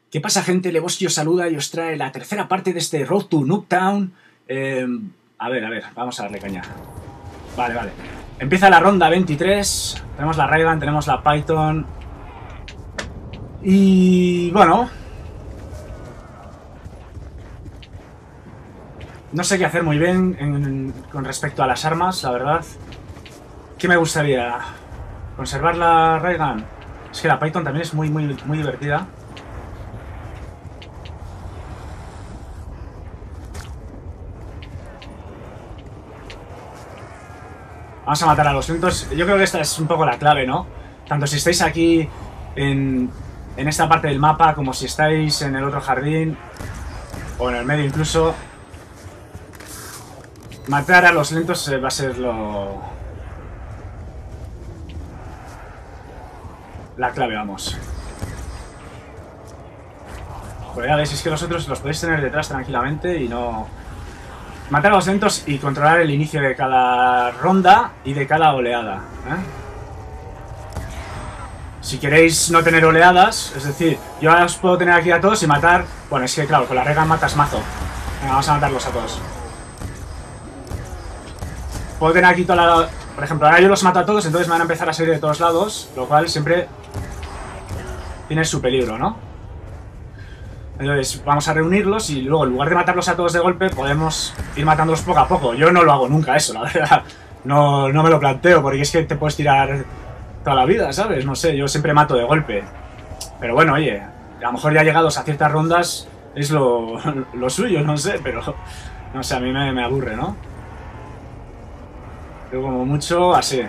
¿Qué pasa, gente? Lebowski os saluda y os trae la tercera parte de este Road to Nuketown. A ver, vamos a darle caña. Vale. Empieza la ronda 23. Tenemos la Railgun, tenemos la Python. Y bueno, no sé qué hacer muy bien con respecto a las armas, la verdad. ¿Qué me gustaría? ¿Conservar la Railgun? Es que la Python también es muy divertida. Vamos a matar a los lentos. Yo creo que esta es un poco la clave, ¿no? Tanto si estáis aquí en esta parte del mapa, como si estáis en el otro jardín, o en el medio incluso. Matar a los lentos va a ser la clave, vamos. Pues ya veis, es que los otros los podéis tener detrás tranquilamente y no... Matar a los lentos y controlar el inicio de cada ronda y de cada oleada, ¿eh? Si queréis no tener oleadas, es decir, yo ahora os puedo tener aquí a todos y matar... Bueno, es que claro, con la Railgun matas mazo. Venga, vamos a matarlos a todos. Puedo tener aquí toda la... Por ejemplo, ahora yo los mato a todos, entonces me van a empezar a salir de todos lados, lo cual siempre tiene su peligro, ¿no? Entonces vamos a reunirlos y luego en lugar de matarlos a todos de golpe podemos ir matándolos poco a poco. Yo no lo hago nunca eso, la verdad. No me lo planteo porque es que te puedes tirar toda la vida, ¿sabes? No sé, yo siempre mato de golpe. Pero bueno, oye, a lo mejor ya llegados a ciertas rondas es lo suyo, no sé, pero no sé, a mí me aburre, ¿no? Yo como mucho así.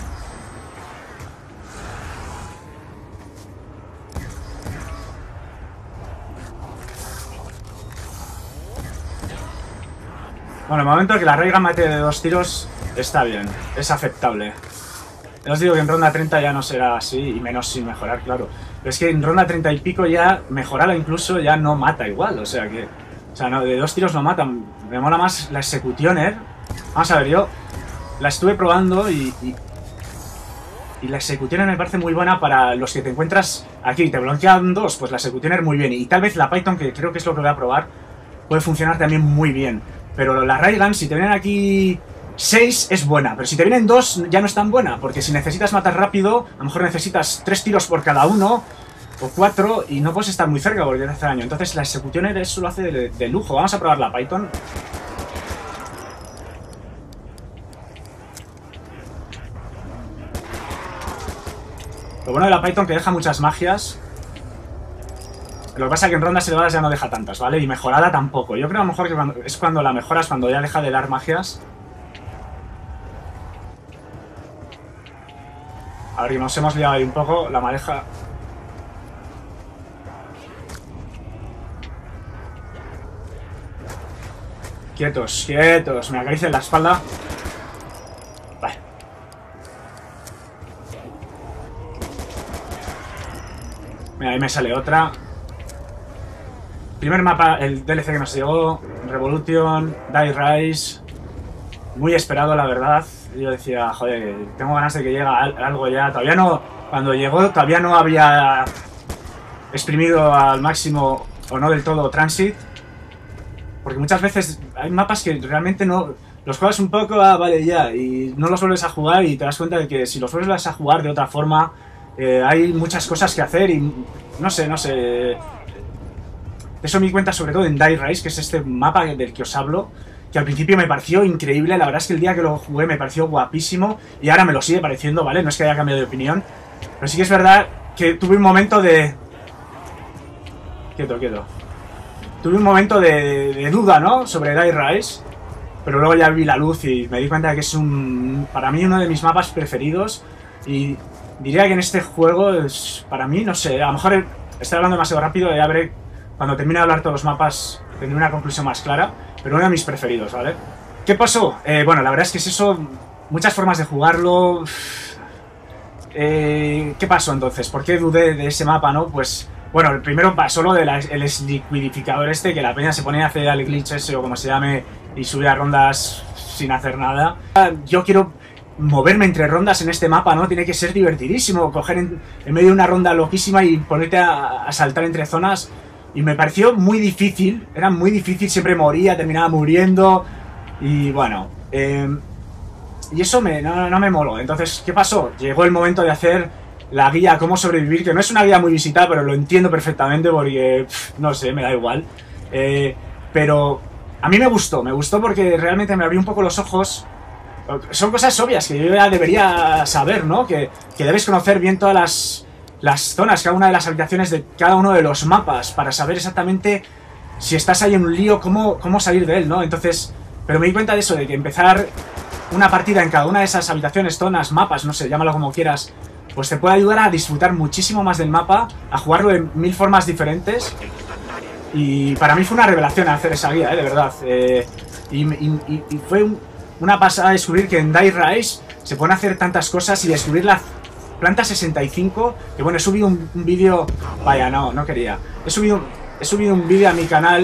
Bueno, el momento de que la Railgun mate de 2 tiros está bien, es aceptable. Ya os digo que en ronda 30 ya no será así, y menos sin mejorar, claro. Pero es que en ronda 30 y pico ya, mejorada incluso, ya no mata igual, o sea que... O sea, no, de 2 tiros no matan. Me mola más la Executioner. Vamos a ver, yo la estuve probando y la Executioner me parece muy buena para los que te encuentras aquí y te bloquean 2, pues la Executioner muy bien. Y tal vez la Python, que creo que es lo que voy a probar, puede funcionar también muy bien. Pero la Railgun, si te vienen aquí 6, es buena. Pero si te vienen 2, ya no es tan buena. Porque si necesitas matar rápido, a lo mejor necesitas 3 tiros por cada uno, o 4, y no puedes estar muy cerca porque te hace daño. Entonces la Executioner eso lo hace de lujo. Vamos a probar la Python. Lo bueno de la Python que deja muchas magias. Lo que pasa es que en rondas elevadas ya no deja tantas, ¿vale? Y mejorada tampoco. Yo creo a lo mejor que es cuando la mejoras, cuando ya deja de dar magias. A ver, que nos hemos liado ahí un poco. La madeja... Quietos. Me acarician la espalda. Vale. Mira, ahí me sale otra. Primer mapa, el DLC que nos llegó, Revolution, Die Rise, muy esperado la verdad. Yo decía, joder, tengo ganas de que llegue algo ya. Todavía no, cuando llegó todavía no había exprimido al máximo o no del todo Transit, porque muchas veces hay mapas que realmente no los juegas un poco, vale ya, y no los vuelves a jugar y te das cuenta de que si los vuelves a jugar de otra forma hay muchas cosas que hacer y no sé. Eso me di cuenta sobre todo en Die Rise, que es este mapa del que os hablo, que al principio me pareció increíble. La verdad es que el día que lo jugué me pareció guapísimo y ahora me lo sigue pareciendo, ¿vale? No es que haya cambiado de opinión, pero sí que es verdad que tuve un momento de... Quieto. Tuve un momento de duda, ¿no? Sobre Die Rise, pero luego ya vi la luz y me di cuenta de que es para mí uno de mis mapas preferidos y diría que en este juego es, para mí, no sé, a lo mejor estoy hablando demasiado rápido, ya veré cuando termine de hablar todos los mapas, tendré una conclusión más clara, pero uno de mis preferidos, ¿vale? ¿Qué pasó? Bueno, la verdad es que es eso, muchas formas de jugarlo. ¿Qué pasó entonces? ¿Por qué dudé de ese mapa, no? Pues, bueno, el primero pasó lo del liquidificador este, que la peña se ponía a hacer el glitch ese o como se llame y subía rondas sin hacer nada. Yo quiero moverme entre rondas en este mapa, ¿no? Tiene que ser divertidísimo, coger en medio de una ronda loquísima y ponerte a saltar entre zonas. Y me pareció muy difícil, era muy difícil, siempre moría, terminaba muriendo. Y bueno, y eso no me moló. Entonces, ¿qué pasó? Llegó el momento de hacer la guía Cómo sobrevivir, que no es una guía muy visitada, pero lo entiendo perfectamente porque, no sé, me da igual. Pero a mí me gustó porque realmente me abrió un poco los ojos. Son cosas obvias que yo ya debería saber, ¿no? Que debes conocer bien todas las zonas, cada una de las habitaciones de cada uno de los mapas, para saber exactamente si estás ahí en un lío, cómo salir de él, ¿no? Entonces, pero me di cuenta de eso, de que empezar una partida en cada una de esas habitaciones, zonas, mapas, no sé, llámalo como quieras, pues te puede ayudar a disfrutar muchísimo más del mapa, a jugarlo de mil formas diferentes. Y para mí fue una revelación hacer esa guía, de verdad. Y fue una pasada descubrir que en Die Rise se pueden hacer tantas cosas y descubrir la planta 65. Que bueno, he subido un vídeo. Vaya, no quería. He subido un vídeo a mi canal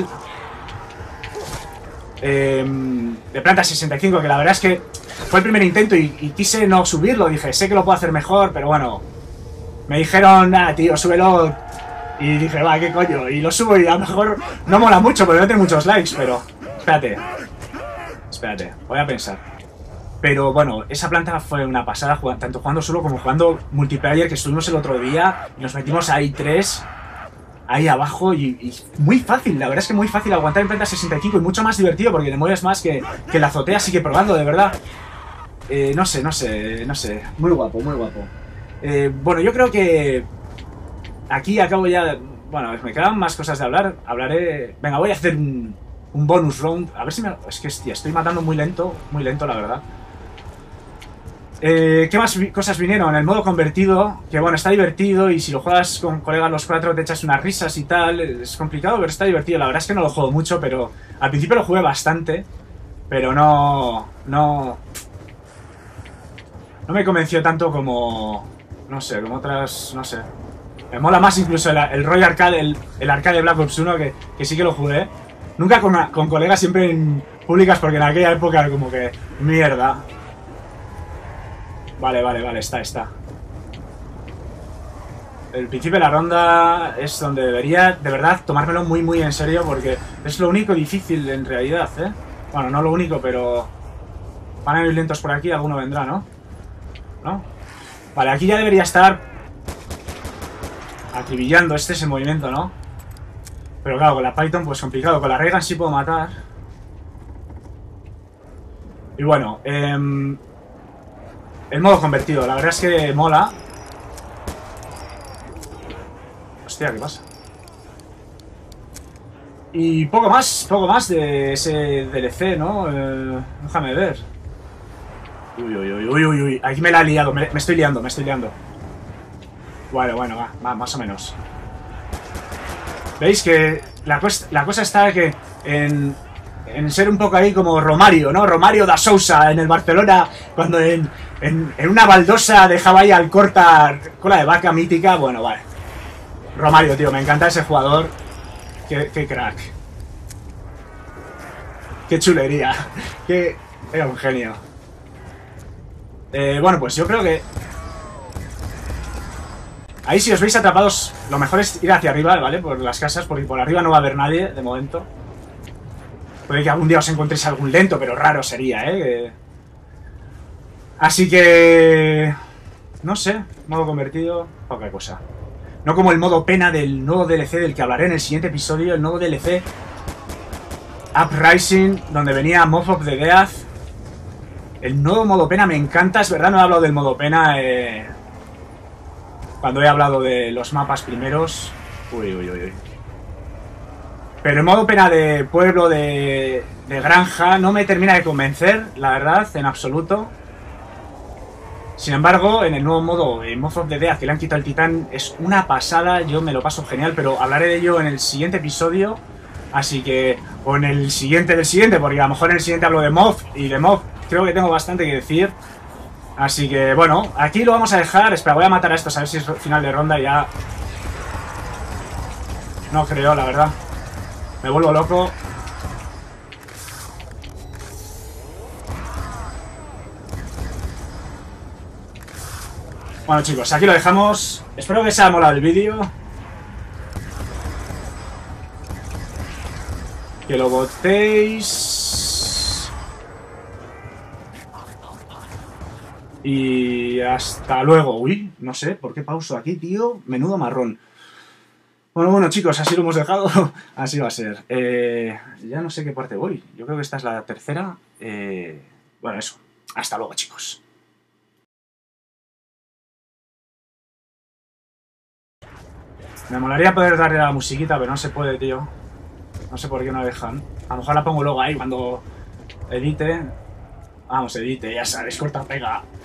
de planta 65, que la verdad es que fue el primer intento y quise no subirlo. Dije, sé que lo puedo hacer mejor, pero bueno. Me dijeron, nada, tío, súbelo. Y dije, va, qué coño. Y lo subo y a lo mejor no mola mucho porque no tiene muchos likes, pero... Espérate, voy a pensar. Pero bueno, esa planta fue una pasada, tanto jugando solo como jugando multiplayer, que estuvimos el otro día y nos metimos ahí 3, ahí abajo, y muy fácil, la verdad es que muy fácil aguantar en planta 65 y mucho más divertido porque te mueves más que la azotea, así que probando, de verdad. No sé, muy guapo, muy guapo. Bueno, yo creo que aquí acabo ya. Bueno, me quedan más cosas de hablar. Hablaré. Venga, voy a hacer un bonus round. A ver si me. Es que, hostia, estoy matando muy lento, la verdad. ¿Qué más cosas vinieron? El modo convertido, que bueno, está divertido y si lo juegas con colegas los 4 te echas unas risas y tal. Es complicado, pero está divertido. La verdad es que no lo juego mucho, pero al principio lo jugué bastante. Pero no me convenció tanto como... No sé, como otras... No sé. Me mola más incluso el Roy Arcade, el arcade de Black Ops 1, que sí que lo jugué. Nunca con colegas, siempre en públicas, porque en aquella época era como que... Mierda. Vale, está. El principio de la ronda es donde debería, de verdad, tomármelo muy en serio, porque es lo único difícil en realidad, ¿eh? Bueno, no lo único, pero... Van a ir lentos por aquí, alguno vendrá, ¿no? ¿No? Vale, aquí ya debería estar acribillando ese movimiento, ¿no? Pero claro, con la Python pues complicado. Con la Reagan sí puedo matar. Y bueno, el modo convertido, la verdad es que mola. Hostia, ¿qué pasa? Y poco más de ese DLC, ¿no? Déjame ver. Uy, aquí me la he liado, me estoy liando. Bueno, va, más o menos. ¿Veis que la cosa está que en ser un poco ahí como Romario, ¿no? Romario da Sousa en el Barcelona, cuando en una baldosa dejaba ahí al corta cola de vaca mítica. Bueno, vale. Romario, tío, me encanta ese jugador. Qué crack. Qué chulería. Era un genio. Bueno, pues yo creo que... Ahí si os veis atrapados, lo mejor es ir hacia arriba, ¿vale? Por las casas, porque por arriba no va a haber nadie, de momento. Puede que algún día os encontréis algún lento, pero raro sería, ¿eh? Así que... No sé, modo convertido, poca cosa. No como el modo pena del nuevo DLC del que hablaré en el siguiente episodio, el nuevo DLC Uprising, donde venía Mob of the Death. El nuevo modo pena me encanta, es verdad, no he hablado del modo pena cuando he hablado de los mapas primeros. Uy. Pero el modo pena de pueblo, de granja, no me termina de convencer, la verdad, en absoluto. Sin embargo, en el nuevo modo, Mob of the Death, que le han quitado el titán, es una pasada, yo me lo paso genial, pero hablaré de ello en el siguiente episodio. Así que, o en el siguiente del siguiente, porque a lo mejor en el siguiente hablo de Mob, y de Mob creo que tengo bastante que decir. Así que, bueno, aquí lo vamos a dejar. Espera, voy a matar a estos, a ver si es final de ronda ya. No creo, la verdad. Me vuelvo loco. Bueno, chicos, aquí lo dejamos. Espero que os haya molado el vídeo. Que lo botéis. Y hasta luego. Uy, no sé, ¿por qué pauso aquí, tío? Menudo marrón. Bueno, chicos, así lo hemos dejado. Así va a ser. Ya no sé qué parte voy. Yo creo que esta es la tercera. Bueno, eso. Hasta luego, chicos. Me molaría poder darle a la musiquita, pero no se puede, tío. No sé por qué no dejan. A lo mejor la pongo luego ahí cuando edite. Vamos, edite, ya sabes, corta pega.